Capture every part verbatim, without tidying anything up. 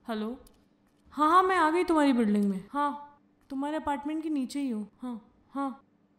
Hello. हाँ हाँ मैं आ गई तुम्हारी बिल्डिंग में। हाँ तुम्हारे अपार्टमेंट के नीचे ही हूँ। हाँ हाँ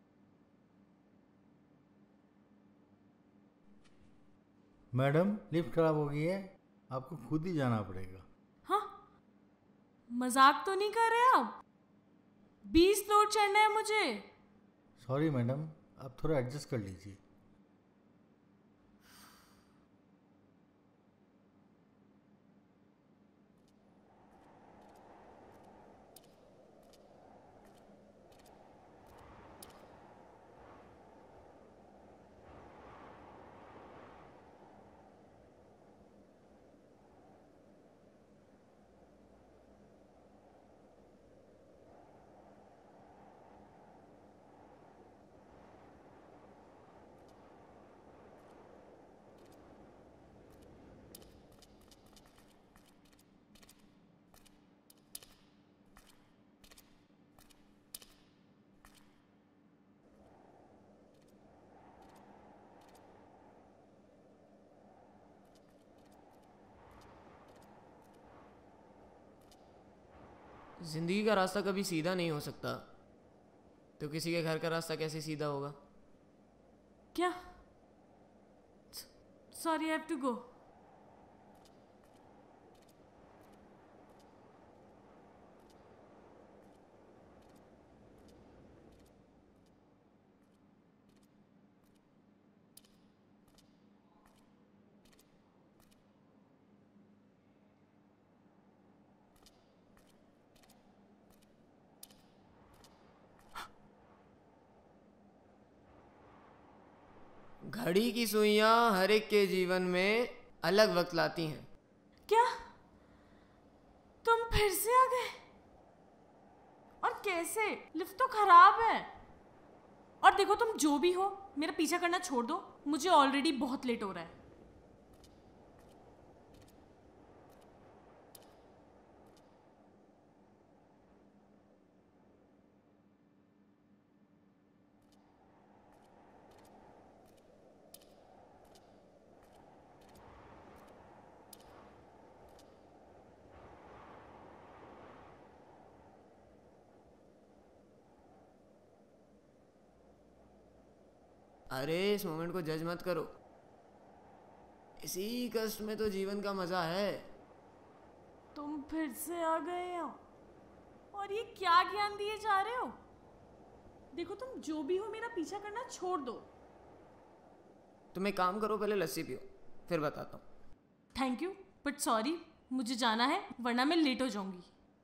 मैडम लिफ्ट खराब हो गई है, आपको खुद ही जाना पड़ेगा। हाँ मजाक तो नहीं कर रहे आप? बीस फ्लोर चढ़ना है मुझे। सॉरी मैडम, आप थोड़ा एडजस्ट कर लीजिए। जिंदगी का रास्ता कभी सीधा नहीं हो सकता, तो किसी के घर का रास्ता कैसे सीधा होगा? क्या? Sorry I have to go. घड़ी की सुइयां हर एक के जीवन में अलग वक्त लाती हैं। क्या तुम फिर से आ गए? और कैसे? लिफ्ट तो खराब है। और देखो तुम जो भी हो मेरा पीछा करना छोड़ दो, मुझे ऑलरेडी बहुत लेट हो रहा है। अरे इस मोमेंट को जज मत करो, इसी कष्ट में तो जीवन का मजा है। तुम फिर से आ गए यहाँ, और ये क्या ज्ञान दिए जा रहे हो? देखो तुम जो भी हो मेरा पीछा करना छोड़ दो। तुम एक काम करो, पहले लस्सी पियो, फिर बताता हूँ। थैंक यू बट सॉरी, मुझे जाना है वरना मैं लेट हो जाऊंगी।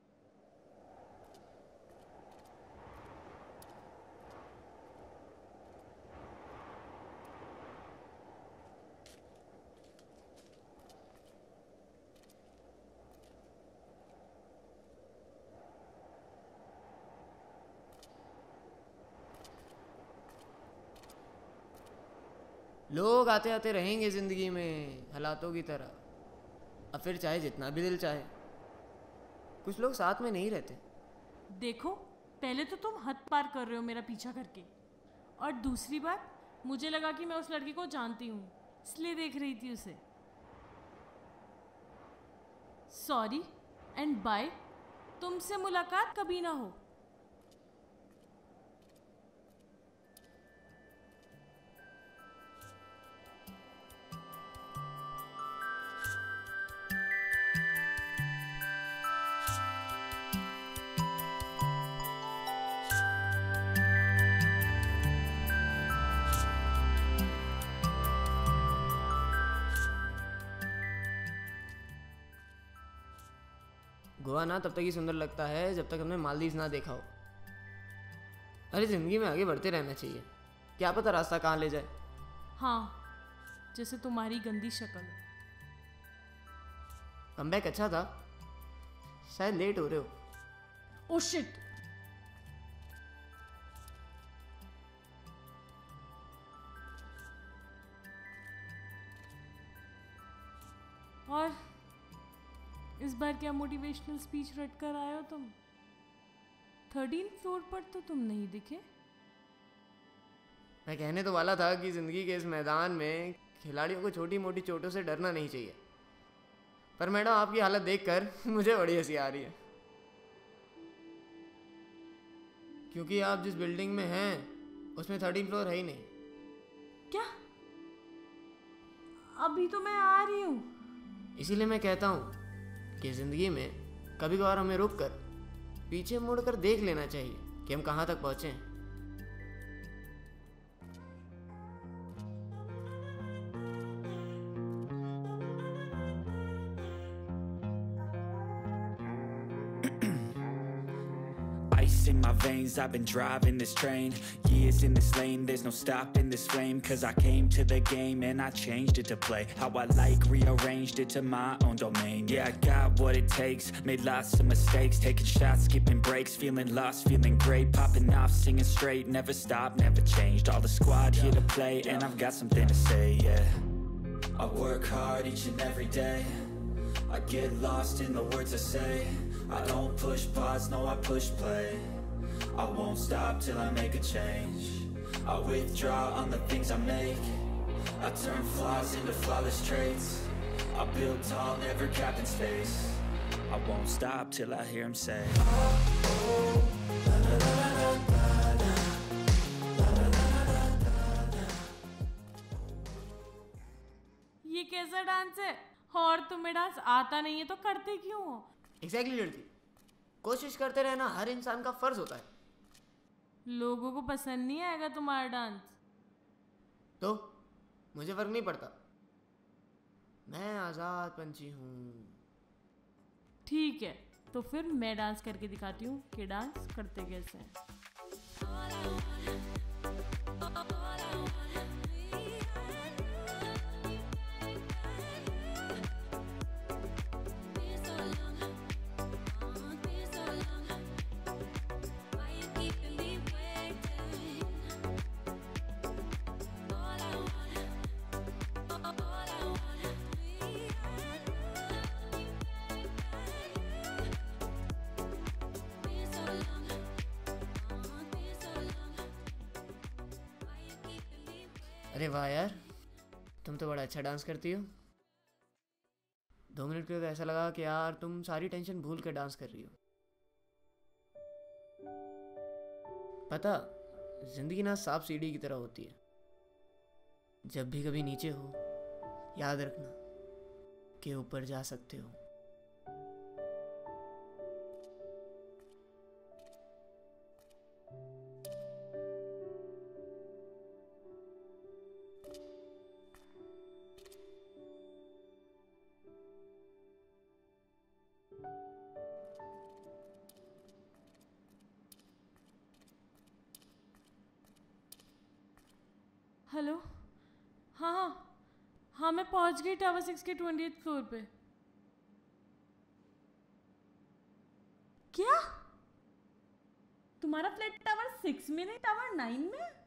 लोग आते आते रहेंगे जिंदगी में हालातों की तरह, अब फिर चाहे जितना भी दिल चाहे। कुछ लोग साथ में नहीं रहते। देखो पहले तो तुम हद पार कर रहे हो मेरा पीछा करके, और दूसरी बात मुझे लगा कि मैं उस लड़की को जानती हूँ इसलिए देख रही थी उसे। सॉरी एंड बाय, तुमसे मुलाकात कभी ना हो। गोवा ना तब तक ही सुंदर लगता है जब तक हमने मालदीव ना देखा हो। अरे जिंदगी में आगे बढ़ते रहना चाहिए, क्या पता रास्ता कहाँ ले जाए। हाँ जैसे तुम्हारी गंदी शक्ल। कमबैक अच्छा था, शायद लेट हो रहे हो। Oh shit. और इस बार क्या मोटिवेशनल स्पीच रट कर आए हो तुम? थर्टीन फ्लोर पर तो तुम नहीं दिखे। मैं कहने तो वाला था कि जिंदगी के इस मैदान में खिलाड़ियों को छोटी मोटी चोटों से डरना नहीं चाहिए, पर मैडम आपकी हालत देखकर मुझे बड़ी हंसी आ रही है, क्योंकि आप जिस बिल्डिंग में हैं उसमें थर्टीन फ्लोर है ही नहीं। क्या? अभी तो मैं आ रही हूँ। इसीलिए मैं कहता हूँ कि ज़िंदगी में कभी कभार हमें रुक कर पीछे मुड़ कर देख लेना चाहिए कि हम कहाँ तक पहुँचे हैं। Ice in my veins, I've been driving this train. Years in this lane, there's no stopping this flame. Cause I came to the game and I changed it to play how I like, rearranged it to my own domain. Yeah, I got what it takes, made lots of mistakes, taking shots, skipping breaks, feeling lost, feeling great, popping off, singing straight, never stopped, never changed. All the squad here to play and I've got something to say, yeah. I work hard each and every day, I get lost in the words I say. I don't push pause, no I push play. I won't stop till I make a change. I withdraw on the things I make. I turn flaws into flawless traits. I build tall, never capped in space. I won't stop till I hear him say, ये कैसा dance है? और तुम्हें dance आता नहीं है तो करते क्यों हो? एग्जैक्टली exactly, लड़की, कोशिश करते रहना हर इंसान का फर्ज होता है। लोगों को पसंद नहीं आएगा तुम्हारा डांस तो मुझे फर्क नहीं पड़ता, मैं आजाद पंछी हूँ। ठीक है, तो फिर मैं डांस करके दिखाती हूँ कि डांस करते कैसे हैं। अरे वाह यार, तुम तो बड़ा अच्छा डांस करती हो। दो मिनट के लिए तो ऐसा लगा कि यार तुम सारी टेंशन भूल कर डांस कर रही हो। पता, जिंदगी ना सांप सीढ़ी की तरह होती है। जब भी कभी नीचे हो, याद रखना कि ऊपर जा सकते हो। हेलो, हाँ हाँ हाँ मैं पहुंच गई टावर सिक्स के ट्वेंटी एथ फ्लोर पे। क्या? तुम्हारा फ्लैट टावर सिक्स में नहीं टावर नाइन में?